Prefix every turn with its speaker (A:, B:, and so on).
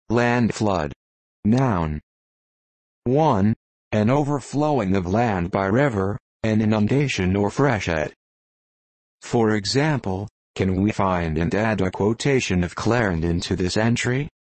A: Landflood. Noun. 1. An overflowing of land by river, an inundation or freshet. For example, can we find and add a quotation of Clarendon to this entry?